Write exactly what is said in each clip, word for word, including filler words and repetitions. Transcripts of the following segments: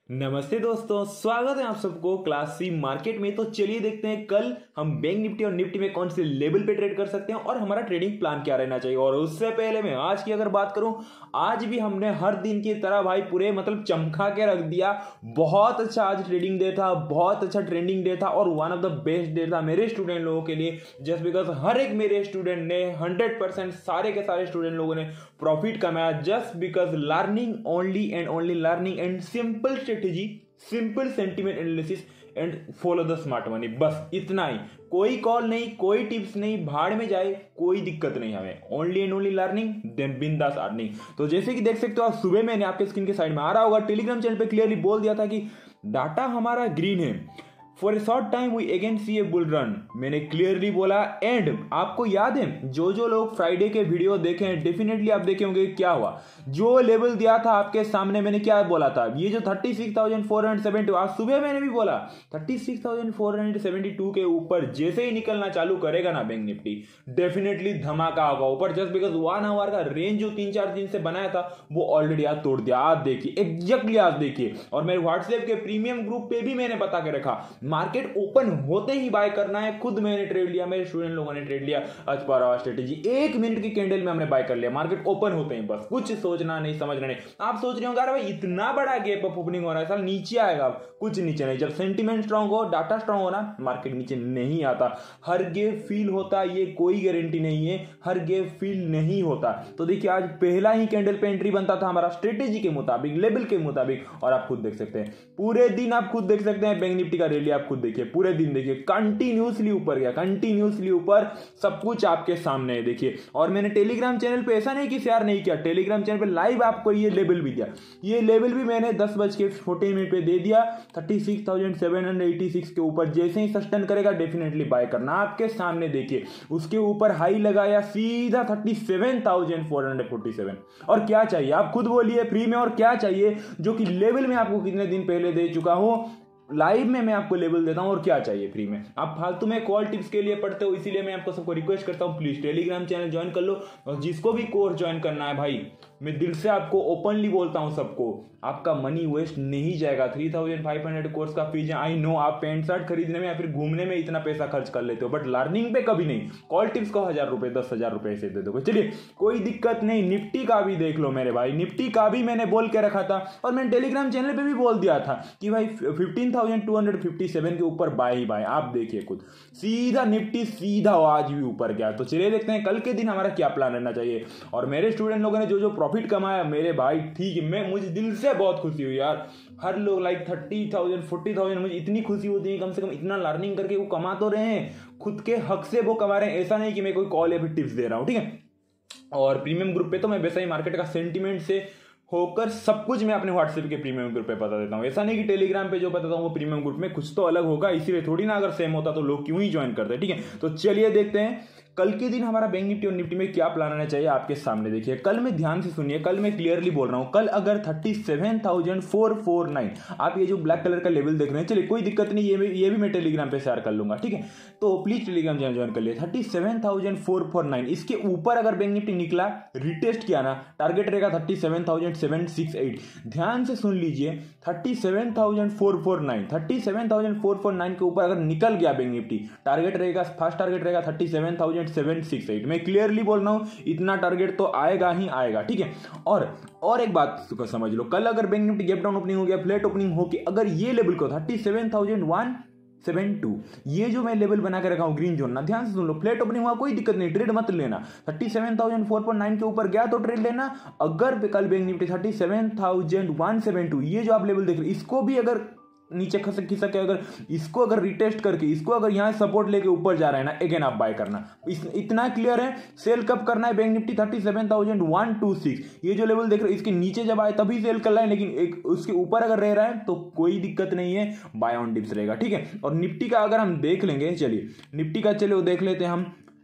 नमस्ते दोस्तों, स्वागत है आप सबको क्लास सी मार्केट में। तो चलिए देखते हैं कल हम बैंक निफ्टी और निफ्टी में कौन से लेवल पे ट्रेड कर सकते हैं और हमारा ट्रेडिंग प्लान क्या रहना चाहिए। और उससे पहले मैं आज की अगर बात करूं, आज भी हमने हर दिन की तरह भाई पूरे मतलब चमका के रख दिया। बहुत अच्छा आज ट्रेडिंग डे था, बहुत अच्छा ट्रेंडिंग डे था और one of the best day था मेरे स्टूडेंट लोगों के लिए। जस्ट बिकॉज हर एक मेरे स्टूडेंट ने हंड्रेड परसेंट सारे के सारे स्टूडेंट लोगों ने प्रॉफिट कमाया। Just because learning only and only learning and simple strategy, simple sentiment analysis and follow the smart money. बस इतना ही, कोई कॉल नहीं, कोई टिप्स नहीं, भाड़ में जाए कोई दिक्कत नहीं हमें। Only and only learning then बिंदास अर्निंग। तो जैसे कि देख सकते हो आज सुबह मैंने आपके स्क्रीन के साइड में आ रहा होगा, टेलीग्राम चैनल पे क्लियरली बोल दिया था कि डाटा हमारा ग्रीन है। For a short time we again see a bull run, मैंने क्लियरली बोला। एंड आपको याद है, जो जो लोग फ्राइडे के वीडियो देखे हैं डेफिनेटली आप देखे होंगे क्या हुआ। जो लेवल दिया था आपके सामने, मैंने क्या बोला था, ये जो thirty six thousand four hundred seventy, आज सुबह मैंने भी बोला thirty six thousand four hundred seventy two के ऊपर जैसे ही निकलना चालू करेगा ना बैंक निफ्टी, डेफिनेटली धमाका होगा ऊपर। जस्ट बिकॉज वन आवर का रेंज जो तीन चार दिन से बनाया था वो ऑलरेडी आज तोड़ दिया। आज देखिए, एग्जैक्टली आज देखिए। और मेरे व्हाट्सएप के प्रीमियम ग्रुप पे भी मैंने बता के रखा, मार्केट ओपन होते ही बाय करना है। खुद मैंने ट्रेड लिया, मेरे स्टूडेंट लोगों ने ट्रेड लिया आज पर आवर स्ट्रेटेजी। एक मिनट की कैंडल में हमने बाय कर लिया, मार्केट ओपन होते ही। बस कुछ सोचना नहीं, समझना नहीं। आप सोच रहे होंगे अरे भाई इतना बड़ा गैप अप ओपनिंग हो रहा है, साल नीचे आएगा। कुछ नीचे नहीं, जब सेंटीमेंट स्ट्रांग हो, डाटा स्ट्रांग हो ना, मार्केट नीचे नहीं आता। हर गैप फील होता, ये कोई गारंटी नहीं है, हर गैप फील नहीं होता। तो देखिए आज पहला ही कैंडल पे एंट्री बनता था हमारा स्ट्रेटेजी के मुताबिक, लेवल के मुताबिक। और आप खुद देख सकते हैं पूरे दिन, आप खुद देख सकते हैं बैंक निफ्टी का रैली। आप खुद देखिए पूरे दिन, देखिए कंटिन्यूसली ऊपर गया, कंटिन्यूसली ऊपर, सब कुछ आपके सामने है देखिए। और मैंने टेलीग्राम चैनल पे ऐसा नहीं कि शेयर नहीं किया, टेलीग्राम चैनल पे लाइव आपको ये लेवल भी दिया। ये लेवल भी मैंने दस बज के फोर्टी मिनट पे दे दिया। Thirty six thousand seven hundred eighty six के ऊपर जैसे ही सस्टेन करेगा डेफिनेटली बाय करना। आपके सामने देखिए, उसके ऊपर हाई लगाया सीधा thirty seven thousand four hundred forty seven. और क्या चाहिए आप खुद बोलिए फ्री में, और क्या चाहिए जो कि लेवल में आपको कितने दिन पहले दे चुका हूं, लाइव में मैं आपको लेवल देता हूं। और क्या चाहिए फ्री में, आप फालतू में कॉल टिप्स के लिए पढ़ते हो, इसीलिए मैं आपको सबको रिक्वेस्ट करता हूं प्लीज टेलीग्राम चैनल ज्वाइन कर लो। और जिसको भी कोर्स ज्वाइन करना है भाई, मैं दिल से आपको ओपनली बोलता हूं सबको, आपका मनी वेस्ट नहीं जाएगा। Three thousand five hundred course का फीस है। आई नो आप पैंट शर्ट खरीदने में या फिर घूमने में इतना पैसा खर्च कर लेते हो, बट लर्निंग पे कभी नहीं। कॉल टिप्स को हजार रुपए दस हजार रुपए से दे दोगे, चलिए कोई दिक्कत नहीं। निफ्टी का भी देख लो मेरे भाई, निफ्टी का भी मैंने बोल के रखा था और मैंने टेलीग्राम चैनल पे भी बोल दिया था कि भाई fifteen thousand two hundred fifty seven के ऊपर बाय ही बाय। आप देखिए खुद, सीधा निफ्टी सीधा आज भी ऊपर गया। तो चलिए देखते हैं कल के दिन हमारा क्या प्लान रहना चाहिए। और मेरे स्टूडेंट लोगों ने जो जो प्रॉफिट कमाया मेरे भाई, ठीक है, मैं मुझे दिल से बहुत खुशी हुई यार। हर लोग like thirty thousand forty thousand, मुझे इतनी खुशी होती है, कम से कम इतना लर्निंग करके वो कमा तो रहे हैं, खुद के हक से वो कमा रहे हैं। ऐसा नहीं कि मैं कोई कॉल या फिर टिप्स दे रहा हूं, ठीक है। और प्रीमियम ग्रुप पे तो मैं वैसा ही मार्केट का सेंटीमेंट से होकर सब कुछ मैं अपने व्हाट्सएप के प्रीमियम ग्रुप पे बता देता हूँ। ऐसा नहीं कि टेलीग्राम पे जो बताता हूँ वो प्रीमियम ग्रुप में कुछ तो अलग होगा, इसीलिए थोड़ी ना। अगर सेम होता तो लोग क्यों ही ज्वाइन करते, ठीक है। तो चलिए देखते हैं कल के दिन हमारा बैंक निफ्टी और निफ्टी में क्या प्लान आना चाहिए। आपके सामने देखिए, कल में ध्यान से सुनिए, कल मैं क्लियरली बोल रहा हूं, कल अगर thirty seven thousand four four nine, आप ये जो ब्लैक कलर का लेवल देख रहे हैं, चलिए कोई दिक्कत नहीं, ये ये भी मैं टेलीग्राम पे शेयर कर लूंगा, ठीक है। तो प्लीज टेलीग्राम चैनल ज्वाइन कर लिए। Thirty seven thousand four four nine, इसके ऊपर अगर बैंक निफ्टी निकला, रिटेस्ट किया ना, टारगेट रहेगा thirty seven thousand seven six eight. ध्यान से सुन लीजिए, thirty seven thousand four four nine, thirty seven thousand four four nine के ऊपर अगर निकल गया बैंक निफ्टी, टारगेट रहेगा, फर्स्ट टारगेट रहेगा thirty seven thousand seven six eight. मैं क्लियरली बोल रहा हूं, इतना टारगेट तो आएगा ही आएगा, ठीक है। और और एक बात समझ लो, कल अगर bank Nifty gap down opening हो गया, फ्लैट ओपनिंग हो के अगर ये लेवल को thirty seven thousand one seven two, ये जो मैं लेवल बना के रखा हूं ग्रीन जोन ना, ध्यान से सुन लो, फ्लैट ओपनिंग हुआ कोई दिक्कत नहीं, ट्रेड मत लेना। Thirty seven thousand four four nine के ऊपर गया तो ट्रेड लेना। अगर कल bank Nifty thirty seven thousand one seven two, ये जो आप लेवल देख रहे हैं, इसको भी अगर नीचे खसक खिसक के अगर इसको अगर रिटेस्ट करके इसको अगर यहां सपोर्ट लेके ऊपर जा रहा है ना, अगेन आप बाय करना। इस, इतना क्लियर है। सेल कब करना है bank Nifty thirty seven thousand one two six, ये जो लेवल देख रहे हैं इसके नीचे जब आए तभी सेल करना है, लेकिन एक उसके ऊपर अगर रह रहा है तो कोई दिक्कत नहीं है, बाय ऑन डिप्स रहेगा, ठीक है। और निफ्टी का अगर हम देख लेंगे, चलिए निफ्टी का चलिए देख लेते हैं हम।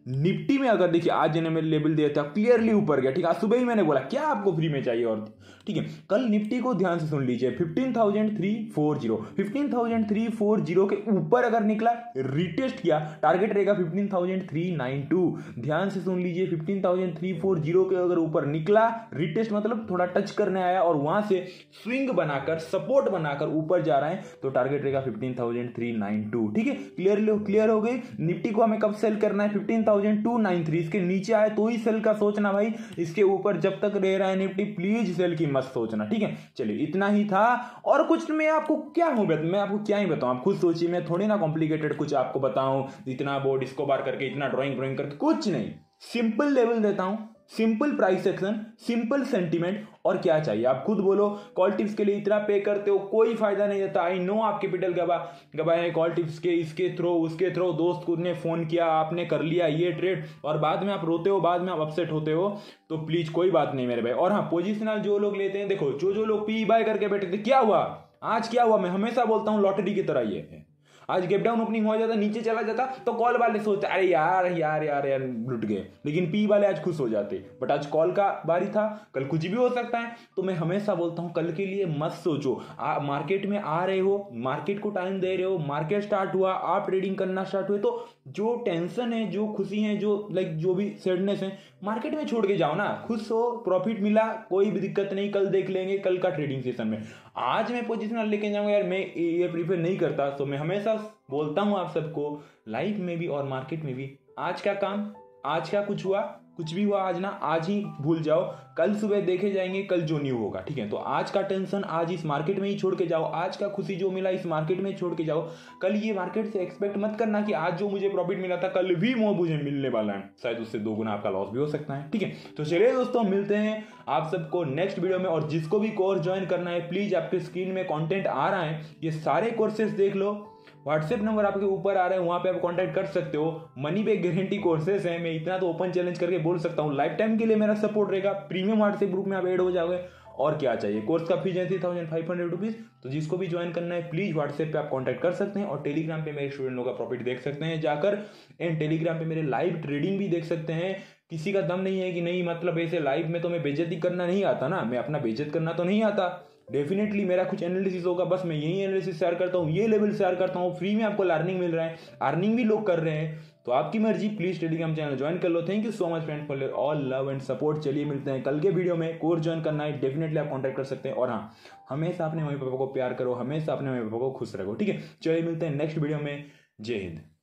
निफ्टी में अगर देखिए आज मैंने मेरे लेवल दिया था क्लियरली ऊपर गया, ठीक है, सुबह ही मैंने बोला क्या आपको फ्री में चाहिए और ठीक है। कल निफ्टी को ध्यान से सुन लीजिए, fifteen thousand three four zero fifteen thousand three four zero के ऊपर अगर निकला रिटेस्ट किया, टारगेट रहेगा fifteen thousand three nine two. ध्यान से सुन लीजिए, fifteen thousand three four zero के अगर ऊपर निकला रिटेस्ट मतलब थोड़ा टच करने आया और वहां से स्विंग बनाकर सपोर्ट बनाकर ऊपर जा रहा है तो टारगेट रहेगा fifteen thousand three nine two. ठीक है, क्लियर क्लियर हो गई। निफ्टी को हमें कब सेल करना है, fifteen thousand two nine three. इसके नीचे आए तो ही सेल का सोचना भाई, इसके ऊपर जब तक रह रहा है निफ्टी प्लीज सेल की मत सोचना। ठीक है, चलिए इतना ही था और कुछ मैं आपको क्या हूं मैं आपको क्या ही बताऊं, आप खुद सोचिए। मैं थोड़ी ना कॉम्प्लिकेटेड कुछ आपको बताऊं, इतना बोर्ड इसको बार करके इतना ड्राइंग ड्राइंग करके, कुछ नहीं, सिंपल लेवल देता हूं, simple price section, simple sentiment और क्या चाहिए आप खुद बोलो। कॉल टिप्स के लिए इतना पे करते हो, कोई फायदा नहीं देता। आई नो आप कैपिटल गवा गवाए कॉल टिप्स के, इसके थ्रो उसके थ्रो, दोस्त ने फोन किया, आपने कर लिया ये ट्रेड और बाद में आप रोते हो, बाद में आप अपसेट होते हो, तो प्लीज कोई बात नहीं मेरे भाई। और हाँ, पोजिशनल जो लोग लेते हैं, देखो जो जो लोग पी बाय करके बैठे थे, क्या हुआ आज, क्या हुआ, मैं हमेशा बोलता हूँ लॉटरी की तरह ये है। आज गैप डाउन ओपनिंग हो जाता, नीचे चला जाता तो कॉल वाले सोचते अरे यार यार यार यार लुट गए, लेकिन पी वाले आज खुश हो जाते। बट आज कॉल का बारी था, कल कुछ भी हो सकता है। तो मैं हमेशा बोलता हूं कल के लिए मत सोचो। आ, मार्केट में आ रहे हो, मार्केट को टाइम दे रहे हो, मार्केट स्टार्ट हुआ, आप ट्रेडिंग करना स्टार्ट हुए, तो जो टेंशन है, जो खुशी है, जो लाइक जो भी सैडनेस है, मार्केट में छोड़ के जाओ ना। खुश हो, प्रॉफिट मिला, कोई भी दिक्कत नहीं, कल देख लेंगे कल का ट्रेडिंग सेशन में। आज मैं पोजिशनल लेके जाऊंगा यार, मैं ये प्रीफर नहीं करता। तो मैं हमेशा बोलता हूं आप सबको, लाइफ में भी और मार्केट में भी, आज का काम, आज का कुछ हुआ, कुछ भी हुआ आज ना, आज ही भूल जाओ, कल सुबह देखे जाएंगे कल जो न्यू होगा। ठीक है, तो आज का टेंशन आज इस मार्केट में ही छोड़ के जाओ, आज का खुशी जो मिला इस मार्केट में छोड़ के जाओ। कल ये मार्केट से एक्सपेक्ट मत करना कि आज जो मुझे प्रॉफिट मिला था कल भी वो मुझे मिलने वाला है, शायद उससे दो गुना आपका लॉस भी हो सकता है। ठीक है, तो चलिए दोस्तों, मिलते हैं आप सबको नेक्स्ट वीडियो में। और जिसको भी कोर्स ज्वाइन करना है प्लीज आपके स्क्रीन में कॉन्टेंट आ रहा है, ये सारे कोर्सेस देख लो, व्हाट्सएप नंबर आपके ऊपर आ रहे हैं, वहां पे आप कांटेक्ट कर सकते हो। मनी बैक गारंटी कोर्सेस हैं, मैं इतना तो ओपन चैलेंज करके बोल सकता हूँ, लाइफ टाइम के लिए मेरा सपोर्ट रहेगा। प्रीमियम व्हाट्सएप ग्रुप में आप ऐड हो जाओगे, और क्या चाहिए। कोर्स का फीस है three thousand five hundred rupees. तो जिसको भी ज्वाइन करना है प्लीज व्हाट्सएप पे आप कांटेक्ट कर सकते हैं, और टेलीग्राम पे मेरे स्टूडेंटों का प्रॉफिट देख सकते हैं जाकर, एंड टेलीग्राम पे मेरे लाइव ट्रेडिंग भी देख सकते हैं। किसी का दम नहीं है कि नहीं, मतलब ऐसे लाइव में तो मैं बेइज्जती करना नहीं आता ना, मैं अपना बेइज्जत करना तो नहीं आता। डेफिनेटली मेरा कुछ एनालिसिस होगा, बस मैं यही एनालिसिस शेयर करता हूँ, ये लेवल शेयर करता हूँ, फ्री में आपको लर्निंग मिल रहा है, अर्निंग भी लोग कर रहे हैं। तो आपकी मर्जी, प्लीज टेलीग्राम चैनल ज्वाइन कर लो। Thank you so much friend for all love and support. चलिए मिलते हैं कल के वीडियो में। कोर्स ज्वाइन करना है डेफिनेटली आप कॉन्टैक्ट कर सकते हैं। और हाँ, हमेशा अपने मम्मी पापा को प्यार करो, हमेशा अपने मम्मी पापा को खुश रखो। ठीक है, चलिए मिलते हैं नेक्स्ट वीडियो में। जय हिंद।